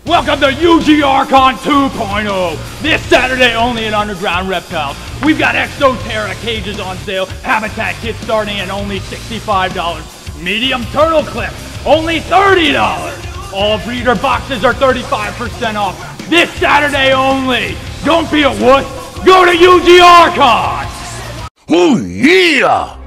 Welcome to UGRCON 2.0. This Saturday only at Underground Reptiles. We've got Exoterra cages on sale. Habitat kits starting at only $65. Medium turtle clips, only $30. All breeder boxes are 35% off. This Saturday only. Don't be a wuss. Go to UGRCON. Oh yeah!